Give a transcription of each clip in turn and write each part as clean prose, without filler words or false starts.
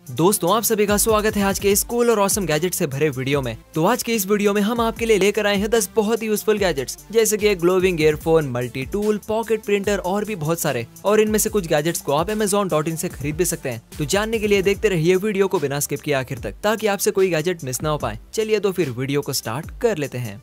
दोस्तों आप सभी का स्वागत है आज के इस कूल और ऑसम गैजेट से भरे वीडियो में। तो आज के इस वीडियो में हम आपके लिए लेकर आए हैं 10 बहुत ही यूजफुल गैजेट्स, जैसे कि एक glowing earphone, multi tool, pocket printer और भी बहुत सारे। और इनमें से कुछ गैजेट्स को आप Amazon.in से खरीद भी सकते हैं। तो जानने के लिए देखते रहिए वीडियो को बिना स्किप किए आखिर तक, ताकि आपसे कोई गैजेट मिस ना हो पाए। चलिए तो फिर वीडियो को स्टार्ट कर लेते हैं।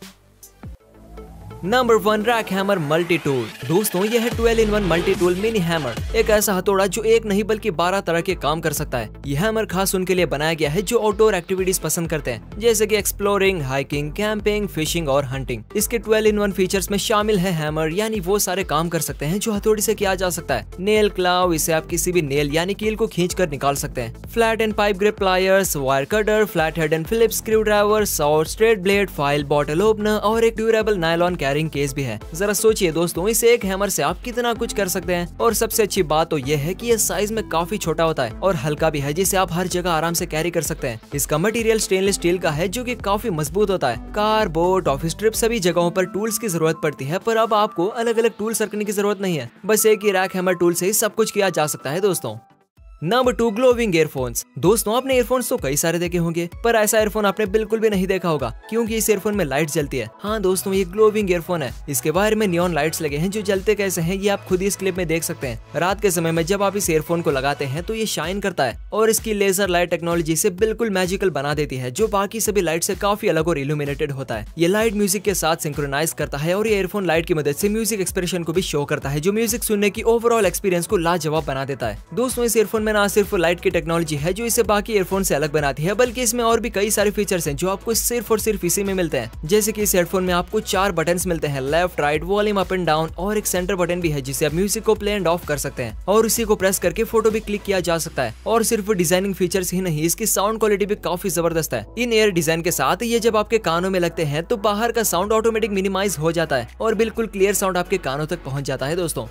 Number 1, rack hammer multi tool. दोस्तों यह है 12-in-1 multi tool mini hammer, एक ऐसा हथौड़ा जो एक नहीं बल्कि 12 तरह के काम कर सकता है। यह हैमर खास उनके लिए बनाया गया है जो आउटडोर एक्टिविटीज पसंद करते हैं, जैसे कि एक्सप्लोरिंग, हाइकिंग, कैंपिंग, फिशिंग और हंटिंग। इसके 12-in-1 फीचर्स में शामिल है हैमर, यानी वो सारे काम कर सकते हैं जो हथौड़ी से किया जा सकता है। नेल क्लाव, इसे आप किसी भी नेल यानी कील को खींच कर निकाल सकते हैं। Flat and pipe grip pliers, wire cutter, flat head and Phillips screwdriver, saw, straight blade, file, bottle opener और एक ड्यूरेबल नायलॉन कैरिंग केस भी है। जरा सोचिए दोस्तों, इस एक हैमर से आप कितना कुछ कर सकते हैं। और सबसे अच्छी बात तो यह है कि यह साइज में काफी छोटा होता है और हल्का भी है, जिसे आप हर जगह आराम से कैरी कर सकते हैं। इसका मटेरियल स्टेनलेस स्टील का है जो कि काफी मजबूत होता है। कार, बोट, ऑफिस ट्रिप सभी जगहों पर टूल्स की जरूरत पड़ती है, पर अब आपको अलग अलग टूल्स रखने की जरूरत नहीं है। बस एक ही रैक हैमर टूल से ही सब कुछ किया जा सकता है दोस्तों। Number 2, glowing earphones. दोस्तों आपने ईयरफोन्स तो कई सारे देखे होंगे, पर ऐसा ईयरफोन आपने बिल्कुल भी नहीं देखा होगा, क्योंकि इस ईयरफोन में लाइट जलती है। हाँ दोस्तों, ये ग्लोविंग ईयरफोन है। इसके वायर में नियॉन लाइट्स लगे हैं जो जलते कैसे हैं ये आप खुद ही इस क्लिप में देख सकते हैं। रात के समय में जब आप इस ईयरफोन को लगाते हैं तो ये शाइन करता है और इसकी लेजर लाइट टेक्नोलॉजी से बिल्कुल मैजिकल बना देती है, जो बाकी सभी लाइट से काफी अलग और इल्यूमिनेटेड होता है। ये लाइट म्यूजिक के साथ सिंक्रोनाइज करता है और ये ईयरफोन लाइट की मदद से म्यूजिक एक्सप्रेशन को भी शो करता है, जो म्यूजिक सुनने की ओवरऑल एक्सपीरियंस को लाजवाब बना देता है। दोस्तों इस ईयरफोन में ना सिर्फ लाइट टेक्नोलॉजी है जो इसे बाकी ईयरफोन से अलग बनाती है, बल्कि इसमें और भी कई सारे फीचर्स हैं जो आपको सिर्फ और सिर्फ इसी में मिलते हैं। जैसे कि इस हेडफोन में आपको 4 बटन्स मिलते हैं, left, right, volume up and down, और एक सेंटर बटन भी है जिससे आप म्यूजिक को प्ले एंड ऑफ कर सकते हैं और उसी को प्रेस करके फोटो भी क्लिक किया जा सकता है। और सिर्फ डिजाइनिंग फीचर्स ही नहीं, इसकी साउंड क्वालिटी भी काफी जबरदस्त है। इन एयर डिजाइन के साथ ये जब आपके कानों में लगते हैं तो बाहर का साउंड ऑटोमेटिक मिनिमाइज हो जाता है और बिल्कुल क्लियर साउंड आपके कानों तक पहुंच जाता है दोस्तों।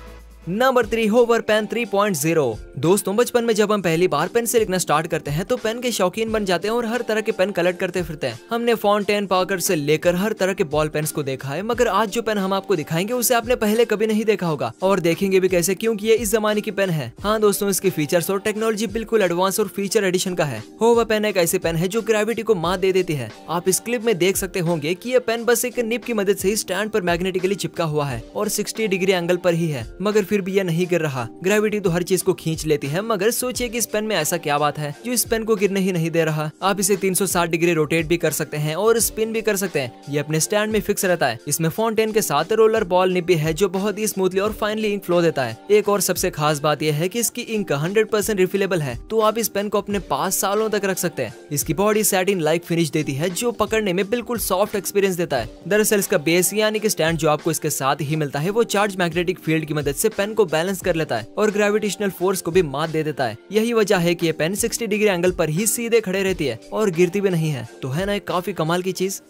Number 3, hover pen 3.0। दोस्तों बचपन में जब हम पहली बार पेन से लिखना स्टार्ट करते हैं तो पेन के शौकीन बन जाते हैं और हर तरह के पेन कलेक्ट करते फिरते हैं। हमने फाउंटेन, पार्कर से लेकर हर तरह के बॉल पेन्स को देखा है, मगर आज जो पेन हम आपको दिखाएंगे उसे आपने पहले कभी नहीं देखा होगा, और देखेंगे भी कैसे, क्योंकि ये इस जमाने की पेन है। हाँ दोस्तों, इसकी फीचर्स और टेक्नोलॉजी बिल्कुल एडवांस और फीचर एडिशन का है। होवर पेन एक ऐसी पेन है जो ग्रेविटी को मात दे देती है। आप इस क्लिप में देख सकते होंगे कि यह पेन बस एक निब की मदद से ही स्टैंड पर मैग्नेटिकली चिपका हुआ है और 60 डिग्री एंगल पर ही है, मगर फिर भी यह नहीं गिर रहा। ग्रेविटी तो हर चीज को खींच लेती है, मगर सोचिए कि इस पेन में ऐसा क्या बात है जो इस पेन को गिरने ही नहीं दे रहा। आप इसे 360 डिग्री रोटेट भी कर सकते हैं और स्पिन भी कर सकते हैं। ये अपने स्टैंड में फिक्स रहता है। इसमें फाउंटेन के साथ रोलर बॉल निब भी है जो बहुत ही स्मूथली और फाइनली इंक फ्लो देता है। एक और सबसे खास बात यह है कि इसकी इंक 100% रिफिलेबल है, तो आप इस पेन को अपने पास सालों तक रख सकते हैं। इसकी बॉडी सैटिन लाइक फिनिश देती है जो पकड़ने में बिल्कुल सॉफ्ट एक्सपीरियंस देता है। दरअसल इसका बेस यानी कि स्टैंड जो आपको इसके साथ ही मिलता है वो चार्ज मैग्नेटिक फील्ड की मदद से पेन को बैलेंस कर लेता है और ग्रेविटेशनल फोर्स को भी मात दे देता है। यही वजह है कि ये पेन 60 डिग्री एंगल पर ही सीधे खड़े रहती है और गिरती भी नहीं है। तो है ना एक काफी कमाल की चीज।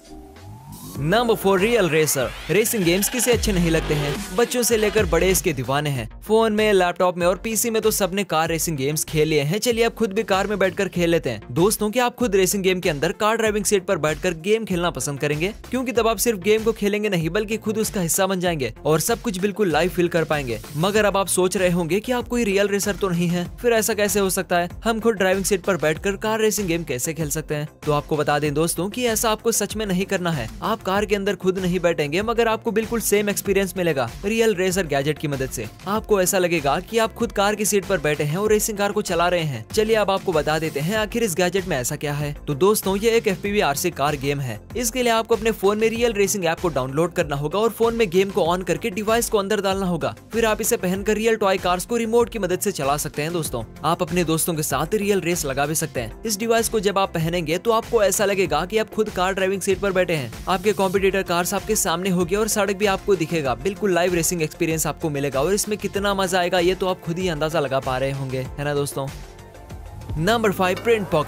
Number 4, real racer. Racing games किसे अच्छे नहीं लगते हैं, बच्चों से लेकर बड़े इसके दीवाने हैं। फोन में, लैपटॉप में और पीसी में तो सबने कार रेसिंग गेम्स खेल लिए हैं। चलिए आप खुद भी कार में बैठकर खेल लेते हैं। दोस्तों क्या आप खुद रेसिंग गेम के अंदर कार ड्राइविंग सीट पर बैठकर गेम खेलना पसंद करेंगे? क्योंकि तब आप सिर्फ गेम को खेलेंगे नहीं, बल्कि खुद उसका हिस्सा बन जाएंगे और सब कुछ बिल्कुल लाइव फील कर पाएंगे। मगर अब आप सोच रहे होंगे कि आप कोई रियल रेसर तो नहीं है, फिर ऐसा कैसे हो सकता है? हम खुद ड्राइविंग सीट पर बैठकर कार रेसिंग गेम कैसे खेल सकते हैं? तो आपको बता दें दोस्तों कि ऐसा आपको सच में नहीं करना है। आप कार के अंदर खुद नहीं बैठेंगे, मगर आपको बिल्कुल सेम एक्सपीरियंस मिलेगा रियल रेसर गैजेट की मदद से। आपको ऐसा लगेगा कि आप खुद कार की सीट पर बैठे हैं और रेसिंग कार को चला रहे हैं। चलिए अब आपको बता देते हैं आखिर इस गैजेट में ऐसा क्या है। तो दोस्तों ये एक FPV RC कार गेम है। इसके लिए आपको अपने फोन में रियल रेसिंग ऐप को डाउनलोड करना होगा और फोन में गेम को ऑन करके डिवाइस को अंदर डालना होगा। फिर आप इसे पहनकर रियल टॉय कार्स को रिमोट की मदद से चला सकते हैं। दोस्तों आप अपने दोस्तों के साथ रियल रेस लगा भी सकते हैं। इस डिवाइस को जब आप पहनेंगे तो आपको ऐसा लगेगा कि आप खुद कार ड्राइविंग सीट पर बैठे हैं। आपके कॉम्पिटिटर कार्स आपके सामने होगी और सड़क भी आपको दिखेगा। बिल्कुल लाइव रेसिंग एक्सपीरियंस आपको मिलेगा और इसमें कितना मजा आएगा ये तो आप खुद ही अंदाजा लगा पा रहे होंगे, है ना दोस्तों। Number 5, print pocket.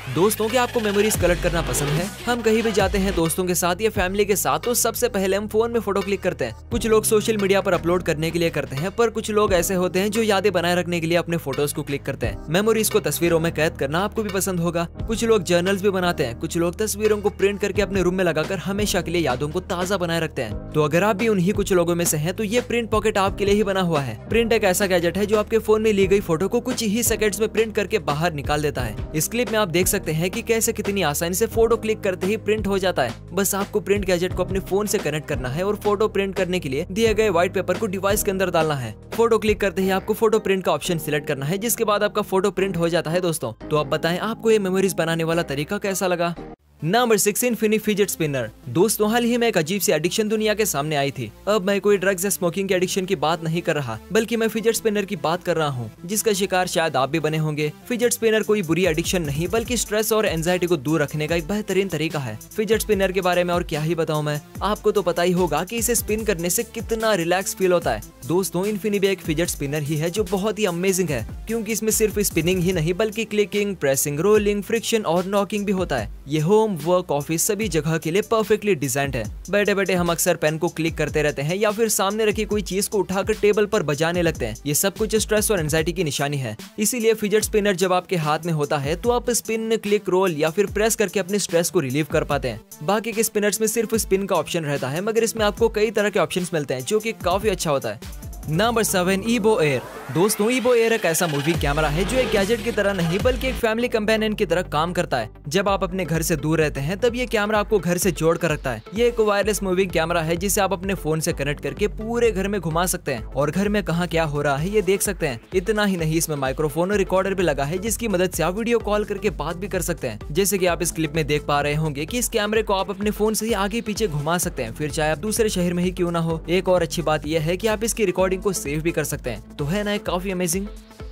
दोस्तों, क्या आपको मेमोरीज कलेक्ट करना पसंद है? हम कहीं भी जाते हैं दोस्तों के साथ या फैमिली के साथ तो सबसे पहले हम फोन में फोटो क्लिक करते हैं। कुछ लोग सोशल मीडिया पर अपलोड करने के लिए करते हैं, पर कुछ लोग ऐसे होते हैं जो यादें बनाए रखने के लिए अपने फोटोज को क्लिक करते हैं। मेमोरीज को तस्वीरों में कैद करना आपको भी पसंद होगा। कुछ लोग जर्नल्स भी बनाते हैं, कुछ लोग तस्वीरों को प्रिंट करके अपने रूम में लगाकर हमेशा के लिए यादों को ताज़ा बनाए रखते हैं। तो अगर आप भी उन्हीं कुछ लोगों में से हैं, तो ये प्रिंट पॉकेट आपके लिए ही बना हुआ है। प्रिंट एक ऐसा गैजेट है जो आपके फोन में ली गई फोटो को कुछ ही सेकंड्स में प्रिंट करके बाहर निकाल देता है। इस क्लिप में आप देख सकते हैं कि कैसे कितनी आसानी से फोटो क्लिक करते ही प्रिंट हो जाता है। बस आपको प्रिंट गैजेट को अपने फोन से कनेक्ट करना है और फोटो प्रिंट करने के लिए दिए गए व्हाइट पेपर को डिवाइस के अंदर डालना है। फोटो क्लिक करते ही आपको फोटो प्रिंट का ऑप्शन सिलेक्ट करना है, जिसके बाद आपका फोटो प्रिंट हो जाता है। दोस्तों, तो आप बताएं आपको ये मेमोरीज बनाने वाला तरीका कैसा लगा? Number 6, Infini fidget spinner. दोस्तों, हाल ही में एक अजीब सी एडिक्शन दुनिया के सामने आई थी। अब मैं कोई ड्रग्स या स्मोकिंग के एडिक्शन की बात नहीं कर रहा, बल्कि मैं फिजेट स्पिनर की बात कर रहा हूँ, जिसका शिकार शायद आप भी बने होंगे। फिजेट स्पिनर कोई बुरी एडिक्शन नहीं, बल्कि स्ट्रेस और एंजाइटी को दूर रखने का एक बेहतरीन तरीका है। फिजेट स्पिनर के बारे में और क्या ही बताऊं मैं, आपको तो पता ही होगा कि इसे स्पिन करने से कितना रिलैक्स फील होता है। दोस्तों, इनफिनी भी एक फिजेट स्पिनर ही है जो बहुत ही अमेजिंग है, क्योंकि इसमें सिर्फ स्पिनिंग ही नहीं बल्कि क्लिकिंग, प्रेसिंग, रोलिंग, फ्रिक्शन और नॉकिंग भी होता है। ये होम, वर्क, ऑफिस सभी जगह के लिए परफेक्टली डिजाइन्ड है। बैठे बैठे हम अक्सर पेन को क्लिक करते रहते हैं या फिर सामने रखी कोई चीज को उठाकर टेबल पर बजाने लगते हैं। ये सब कुछ स्ट्रेस और एंजाइटी की निशानी है। इसीलिए फिजेट स्पिनर जब आपके हाथ में होता है तो आप स्पिन, क्लिक, रोल या फिर प्रेस करके अपने स्ट्रेस को रिलीव कर पाते हैं। बाकी के स्पिनर्स में सिर्फ स्पिन का ऑप्शन रहता है, मगर इसमें आपको कई तरह के ऑप्शंस मिलते हैं, जो कि काफी अच्छा होता है। Number 7, Ebo Air. दोस्तों, ईबो एयर एक ऐसा मूविंग कैमरा है जो एक गैजेट की तरह नहीं बल्कि एक फैमिली कंपेनियन की तरह काम करता है। जब आप अपने घर से दूर रहते हैं तब ये कैमरा आपको घर से जोड़ कर रखता है। ये एक वायरलेस मूविंग कैमरा है जिसे आप अपने फोन से कनेक्ट करके पूरे घर में घुमा सकते हैं और घर में कहाँ क्या हो रहा है ये देख सकते हैं। इतना ही नहीं, इसमें माइक्रोफोन और रिकॉर्डर भी लगा है, जिसकी मदद से आप वीडियो कॉल करके बात भी कर सकते हैं। जैसे कि आप इस क्लिप में देख पा रहे होंगे कि इस कैमरे को आप अपने फोन से ही आगे पीछे घुमा सकते हैं, फिर चाहे आप दूसरे शहर में ही क्यों ना हो। एक और अच्छी बात यह है कि आप इसकी रिकॉर्डिंग को सेव भी कर सकते हैं। तो है ना काफी अमेजिंग।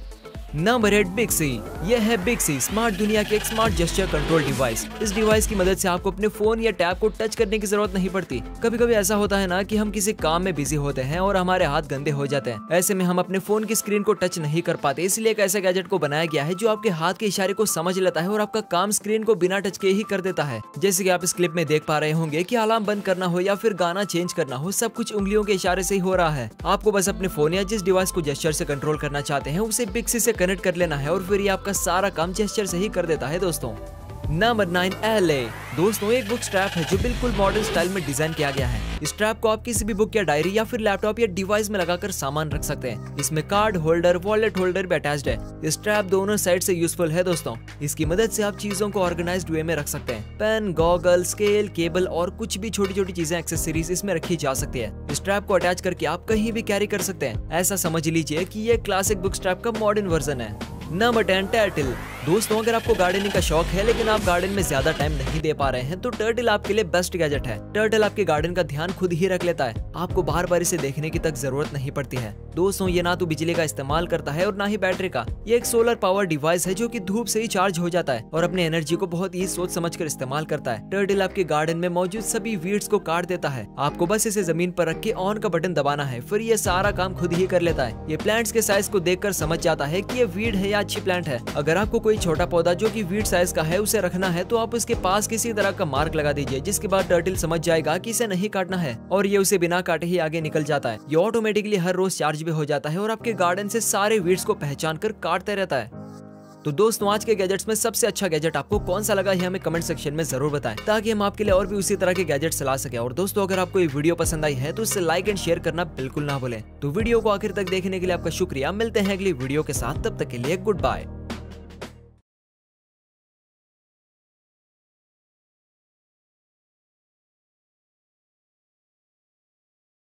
नंबर 8, बिक्सी। यह है बिक्सी, स्मार्ट दुनिया की एक स्मार्ट जेस्चर कंट्रोल डिवाइस। इस डिवाइस की मदद से आपको अपने फोन या टैब को टच करने की जरूरत नहीं पड़ती। कभी कभी ऐसा होता है ना कि हम किसी काम में बिजी होते हैं और हमारे हाथ गंदे हो जाते हैं। ऐसे में हम अपने फोन की स्क्रीन को टच नहीं कर पाते, इसलिए एक ऐसे गैजेट को बनाया गया है जो आपके हाथ के इशारे को समझ लेता है और आपका काम स्क्रीन को बिना टच के ही कर देता है। जैसे कि आप इस क्लिप में देख पा रहे होंगे कि अलार्म बंद करना हो या फिर गाना चेंज करना हो, सब कुछ उंगलियों के इशारे से ही हो रहा है। आपको बस अपने फोन या जिस डिवाइस को जेस्चर से कंट्रोल करना चाहते हैं उसे बिक्सी से कनेक्ट कर लेना है और फिर ये आपका सारा काम जेस्चर से ही कर देता है। दोस्तों, नंबर 9, LA। दोस्तों, एक बुक स्ट्रैप है जो बिल्कुल मॉडर्न स्टाइल में डिजाइन किया गया है। इस स्ट्रैप को आप किसी भी बुक या डायरी या फिर लैपटॉप या डिवाइस में लगाकर सामान रख सकते हैं। इसमें कार्ड होल्डर, वॉलेट होल्डर भी अटैच्ड है। इस स्ट्रैप दोनों साइड से यूजफुल है। दोस्तों, इसकी मदद से आप चीजों को ऑर्गेनाइज्ड वे में रख सकते हैं। पेन, गॉगल, स्केल, केबल और कुछ भी छोटी छोटी चीजें, एक्सेसरीज इसमें रखी जा सकती है। इस स्ट्रैप को अटैच करके आप कहीं भी कैरी कर सकते हैं। ऐसा समझ लीजिए कि ये क्लासिक बुक स्ट्रैप का मॉडर्न वर्जन है। Number 10, Turtle. दोस्तों, अगर आपको गार्डनिंग का शौक है लेकिन आप गार्डन में ज्यादा टाइम नहीं दे पा रहे हैं तो टर्टल आपके लिए बेस्ट गैजेट है। टर्टल आपके गार्डन का ध्यान खुद ही रख लेता है, आपको बार बार इसे देखने की तक जरूरत नहीं पड़ती है। दोस्तों, ये ना तो बिजली का इस्तेमाल करता है और ना ही बैटरी का। ये एक सोलर पावर डिवाइस है जो कि धूप से ही चार्ज हो जाता है और अपने एनर्जी को बहुत ही सोच समझ कर इस्तेमाल करता है। टर्टल आपके गार्डन में मौजूद सभी वीड्स को काट देता है। आपको बस इसे जमीन पर रख के ऑन का बटन दबाना है, फिर ये सारा काम खुद ही कर लेता है। ये प्लांट्स के साइज को देखकर समझ जाता है कि ये वीड है या अच्छी प्लांट है। अगर आपको कोई छोटा पौधा जो कि वीड साइज का है उसे रखना है तो आप उसके पास किसी तरह का मार्क लगा दीजिए, जिसके बाद टर्टल समझ जाएगा कि इसे नहीं काटना है और ये उसे बिना काटे ही आगे निकल जाता है। ये ऑटोमेटिकली हर रोज चार्ज भी हो जाता है और आपके गार्डन से सारे वीड्स को पहचान कर काटता रहता है। तो दोस्तों, आज के गैजेट्स में सबसे अच्छा गैजेट आपको कौन सा लगा ये हमें कमेंट सेक्शन में जरूर बताएं, ताकि हम आपके लिए और भी उसी तरह के गैजेट्स ला सके। और दोस्तों, अगर आपको ये वीडियो पसंद आई है तो इसे लाइक एंड शेयर करना बिल्कुल ना भूलें। तो वीडियो को आखिर तक देखने के लिए आपका शुक्रिया। मिलते हैं अगली वीडियो के साथ, तब तक के लिए गुड बाय।